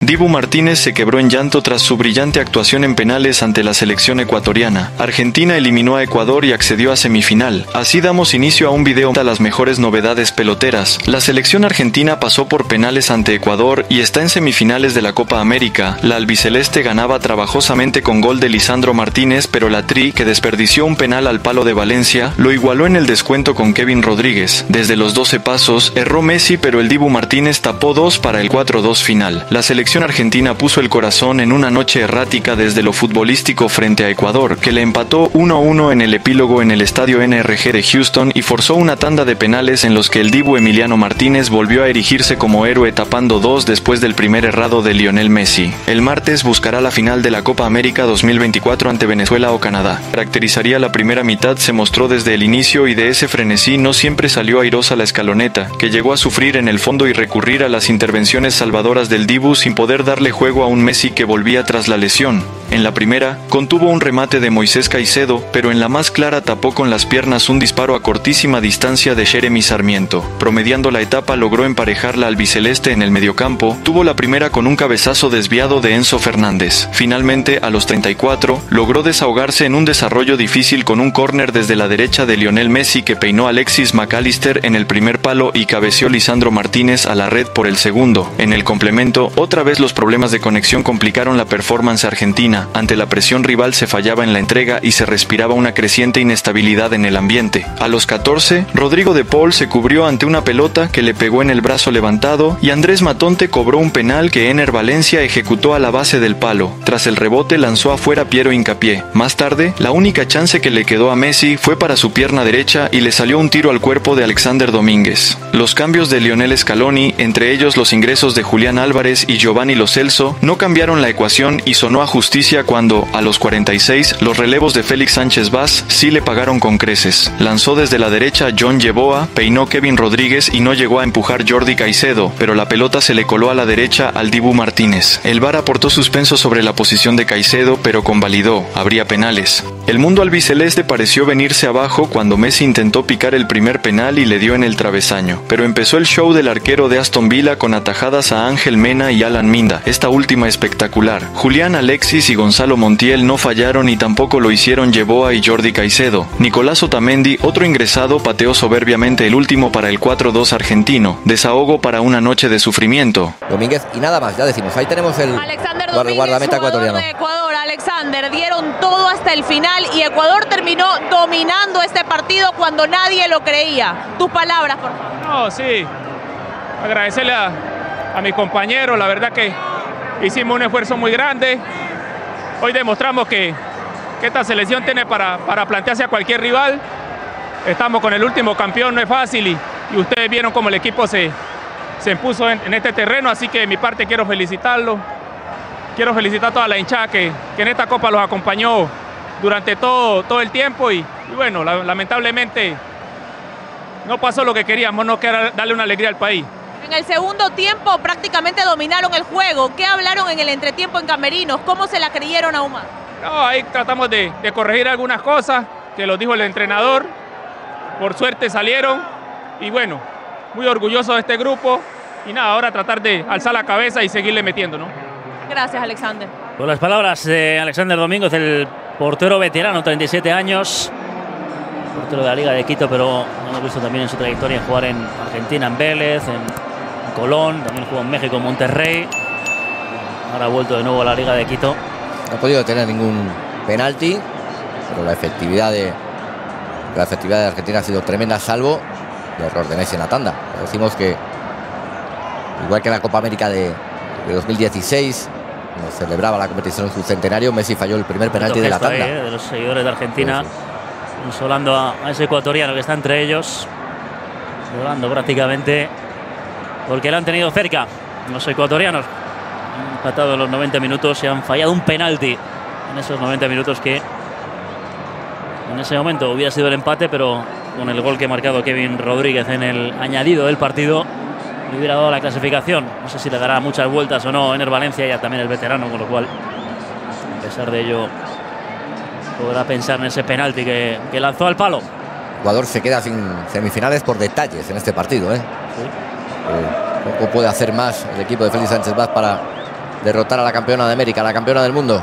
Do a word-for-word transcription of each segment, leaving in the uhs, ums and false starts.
Dibu Martínez se quebró en llanto tras su brillante actuación en penales ante la selección ecuatoriana. Argentina eliminó a Ecuador y accedió a semifinal. Así damos inicio a un video a las mejores novedades peloteras. La selección argentina pasó por penales ante Ecuador y está en semifinales de la Copa América. La albiceleste ganaba trabajosamente con gol de Lisandro Martínez, pero la Tri, que desperdició un penal al palo de Valencia, lo igualó en el descuento con Kevin Rodríguez. Desde los doce pasos, erró Messi, pero el Dibu Martínez tapó dos para el cuatro dos final. La selección argentina puso el corazón en una noche errática desde lo futbolístico frente a Ecuador, que le empató uno a uno en el epílogo en el estadio N R G de Houston y forzó una tanda de penales en los que el Dibu Emiliano Martínez volvió a erigirse como héroe tapando dos después del primer errado de Lionel Messi. El martes buscará la final de la Copa América dos mil veinticuatro ante Venezuela o Canadá. Caracterizaría la primera mitad, se mostró desde el inicio y de ese frenesí no siempre salió airosa la escaloneta, que llegó a sufrir en el fondo y recurrir a las intervenciones salvadoras del Dibu sin poder darle juego a un Messi que volvía tras la lesión. En la primera, contuvo un remate de Moisés Caicedo, pero en la más clara tapó con las piernas un disparo a cortísima distancia de Jeremy Sarmiento. Promediando la etapa, logró emparejar la albiceleste en el mediocampo, tuvo la primera con un cabezazo desviado de Enzo Fernández. Finalmente, a los treinta y cuatro, logró desahogarse en un desarrollo difícil con un córner desde la derecha de Lionel Messi que peinó a Alexis McAllister en el primer palo y cabeció Lisandro Martínez a la red por el segundo. En el complemento, otra vez los problemas de conexión complicaron la performance argentina. Ante la presión rival se fallaba en la entrega y se respiraba una creciente inestabilidad en el ambiente. A los catorce, Rodrigo de Paul se cubrió ante una pelota que le pegó en el brazo levantado y Andrés Matonte cobró un penal que Ener Valencia ejecutó a la base del palo. Tras el rebote lanzó afuera Piero Hincapié. Más tarde, la única chance que le quedó a Messi fue para su pierna derecha y le salió un tiro al cuerpo de Alexander Domínguez. Los cambios de Lionel Scaloni, entre ellos los ingresos de Julián Álvarez y Giovanni Lo Celso, no cambiaron la ecuación y sonó a justicia cuando, a los cuarenta y seis, los relevos de Félix Sánchez Vaz sí le pagaron con creces. Lanzó desde la derecha John Yeboah, peinó Kevin Rodríguez y no llegó a empujar Jordi Caicedo, pero la pelota se le coló a la derecha al Dibu Martínez. El V A R aportó suspenso sobre la posición de Caicedo, pero convalidó, habría penales. El mundo albiceleste pareció venirse abajo cuando Messi intentó picar el primer penal y le dio en el travesaño, pero empezó el show del arquero de Aston Villa con atajadas a Ángel Mena y Alan Minda, esta última espectacular. Julián, Alexis y Gonzalo Montiel no fallaron y tampoco lo hicieron Yeboah y Jordi Caicedo. Nicolás Otamendi, otro ingresado, pateó soberbiamente el último para el cuatro dos argentino. Desahogo para una noche de sufrimiento. Domínguez y nada más, ya decimos, ahí tenemos el Alexander Domínguez, guardameta ecuatoriano. De Ecuador, Alexander, dieron todo hasta el final y Ecuador terminó dominando este partido cuando nadie lo creía. Tus palabras, por favor. No, sí, agradecerle a, a mis compañeros, la verdad que hicimos un esfuerzo muy grande. Hoy demostramos que, que esta selección tiene para, para plantearse a cualquier rival. Estamos con el último campeón, no es fácil y, y ustedes vieron cómo el equipo se, se impuso en, en este terreno, así que de mi parte quiero felicitarlo. Quiero felicitar a toda la hinchada que, que en esta Copa los acompañó durante todo, todo el tiempo y, y bueno, la, lamentablemente no pasó lo que queríamos, no que era darle una alegría al país. En el segundo tiempo prácticamente dominaron el juego. ¿Qué hablaron en el entretiempo en camerinos? ¿Cómo se la creyeron aún más? No, ahí tratamos de, de corregir algunas cosas que lo dijo el entrenador. Por suerte salieron y bueno, muy orgulloso de este grupo y nada, ahora tratar de alzar la cabeza y seguirle metiendo, ¿no? Gracias, Alexander. Por las palabras de Alexander Domínguez, el portero veterano, treinta y siete años, portero de la Liga de Quito, pero hemos visto también en su trayectoria jugar en Argentina, en Vélez, en, en Colón, también jugó en México, en Monterrey. Ahora ha vuelto de nuevo a la Liga de Quito. No ha podido tener ningún penalti, pero la efectividad de, la efectividad de Argentina ha sido tremenda, salvo el error de Messi en la tanda. Decimos que, igual que en la Copa América de, de dos mil dieciséis, cuando celebraba la competición en su centenario, Messi falló el primer penalti de la tanda. Ahí, eh, de los seguidores de Argentina, sí, sí. Consolando a, a ese ecuatoriano que está entre ellos, llorando prácticamente, porque lo han tenido cerca los ecuatorianos. Han empatado en los noventa minutos y han fallado un penalti en esos noventa minutos que en ese momento hubiera sido el empate, pero con el gol que ha marcado Kevin Rodríguez en el añadido del partido le hubiera dado la clasificación. No sé si le dará muchas vueltas o no Ener Valencia, ya también el veterano, con lo cual a pesar de ello podrá pensar en ese penalti que, que lanzó al palo. Ecuador se queda sin semifinales por detalles en este partido, ¿eh? Sí. Eh, poco puede hacer más el equipo de Félix Sánchez Vaz para derrotar a la campeona de América, a la campeona del mundo.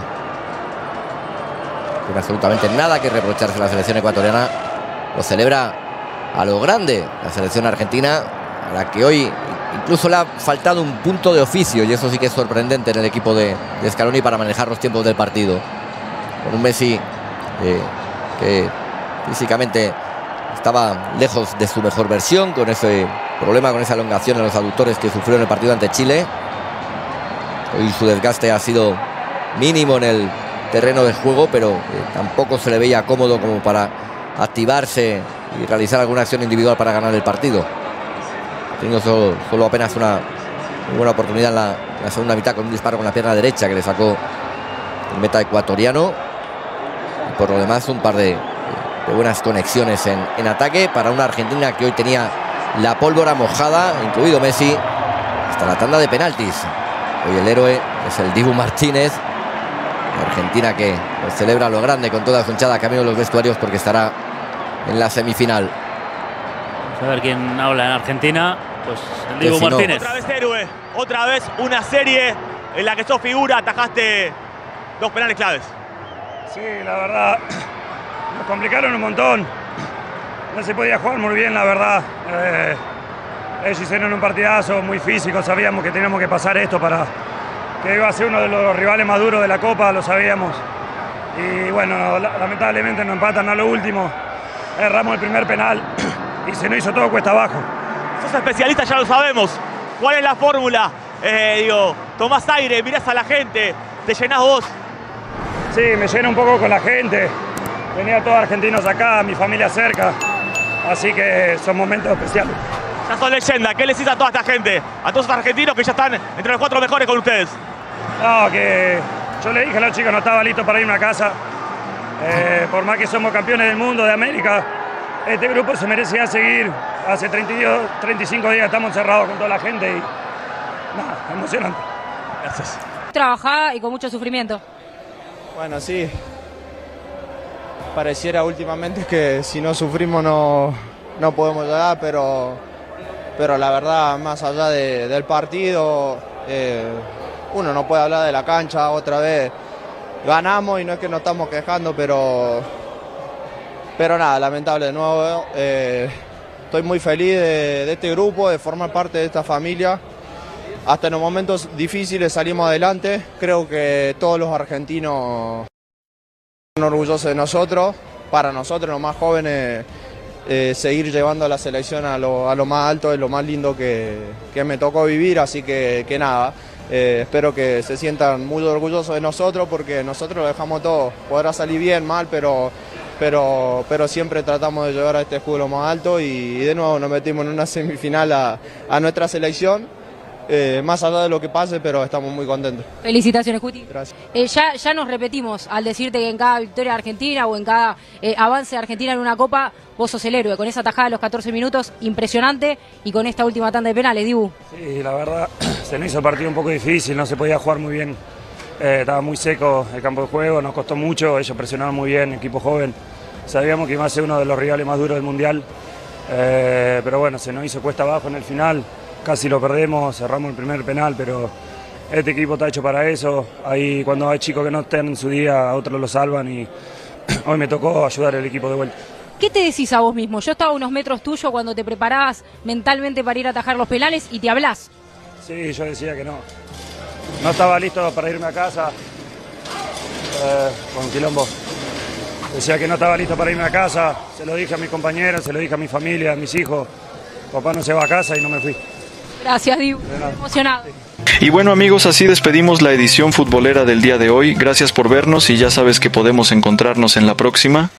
No tiene absolutamente nada que reprocharse a la selección ecuatoriana. Lo celebra a lo grande la selección argentina, a la que hoy incluso le ha faltado un punto de oficio, y eso sí que es sorprendente en el equipo de, de Scaloni para manejar los tiempos del partido. Con un Messi eh, que físicamente estaba lejos de su mejor versión, con ese problema, con esa elongación en los aductores que sufrió en el partido ante Chile. Hoy su desgaste ha sido mínimo en el terreno de juego, pero eh, tampoco se le veía cómodo como para activarse y realizar alguna acción individual para ganar el partido. Ha tenido solo, solo apenas una muy buena oportunidad en la, en la segunda mitad, con un disparo con la pierna derecha que le sacó el meta ecuatoriano. Y por lo demás, un par de, de buenas conexiones en, en ataque para una Argentina que hoy tenía la pólvora mojada, incluido Messi, hasta la tanda de penaltis. Hoy el héroe es el Dibu Martínez. Argentina que pues, celebra lo grande con toda su hinchada camino de los vestuarios, porque estará en la semifinal. Vamos a ver quién habla en Argentina. Pues el Dibu si Martínez. No. Otra vez héroe, otra vez una serie en la que sos figura, atajaste dos penales claves. Sí, la verdad, nos complicaron un montón. No se podía jugar muy bien, la verdad. Eh, ellos hicieron un partidazo muy físico, sabíamos que teníamos que pasar esto para que iba a ser uno de los rivales más duros de la Copa, lo sabíamos. Y bueno, lamentablemente nos empatan a lo último. Erramos el primer penal y se nos hizo todo cuesta abajo. Sos especialista, ya lo sabemos. ¿Cuál es la fórmula? Eh, digo, tomás aire, mirás a la gente, te llenás vos. Sí, me lleno un poco con la gente. Venía todos argentinos acá, mi familia cerca. Así que son momentos especiales. Ya sos leyenda. ¿Qué les dices a toda esta gente? A todos los argentinos que ya están entre los cuatro mejores con ustedes. No, que yo le dije a los chicos, no estaba listo para irme a casa. Eh, por más que somos campeones del mundo, de América, este grupo se merecía seguir. Hace treinta y dos, treinta y cinco días estamos encerrados con toda la gente y nada, emocionante. Gracias. Trabajada y con mucho sufrimiento. Bueno, sí. Pareciera últimamente que si no sufrimos no, no podemos llegar, pero, pero la verdad, más allá de, del partido, eh, uno no puede hablar de la cancha. Otra vez ganamos y no es que nos estamos quejando, pero, pero nada, lamentable de nuevo. Eh, estoy muy feliz de, de este grupo, de formar parte de esta familia. Hasta en los momentos difíciles salimos adelante. Creo que todos los argentinos son orgullosos de nosotros. Para nosotros, los más jóvenes, eh, seguir llevando a la selección a lo, a lo más alto es lo más lindo que, que me tocó vivir. Así que, que nada, eh, espero que se sientan muy orgullosos de nosotros, porque nosotros lo dejamos todo. Podrá salir bien, mal, pero, pero, pero siempre tratamos de llevar a este escudo lo más alto. Y, y de nuevo nos metimos en una semifinal a, a nuestra selección. Eh, más allá de lo que pase, pero estamos muy contentos. Felicitaciones, Cuti. Gracias. Eh, ya, ya nos repetimos al decirte que en cada victoria de Argentina o en cada eh, avance de Argentina en una Copa, vos sos el héroe. Con esa tajada de los catorce minutos, impresionante, y con esta última tanda de penales, Dibu. Sí, la verdad, se nos hizo el partido un poco difícil, no se podía jugar muy bien. Eh, estaba muy seco el campo de juego, nos costó mucho, ellos presionaron muy bien, equipo joven. Sabíamos que iba a ser uno de los rivales más duros del Mundial, eh, pero bueno, se nos hizo cuesta abajo en el final. Casi lo perdemos, cerramos el primer penal, pero este equipo está hecho para eso. Ahí cuando hay chicos que no estén en su día, a otros lo salvan, y hoy me tocó ayudar al equipo de vuelta. ¿Qué te decís a vos mismo? Yo estaba a unos metros tuyos cuando te preparabas mentalmente para ir a atajar los penales y te hablás. Sí, yo decía que no. No estaba listo para irme a casa eh, con quilombo. Decía que no estaba listo para irme a casa, se lo dije a mis compañeros, se lo dije a mi familia, a mis hijos. Papá no se va a casa y no me fui. Gracias, Dibu. Emocionado. Y bueno, amigos, así despedimos la edición futbolera del día de hoy. Gracias por vernos y ya sabes que podemos encontrarnos en la próxima.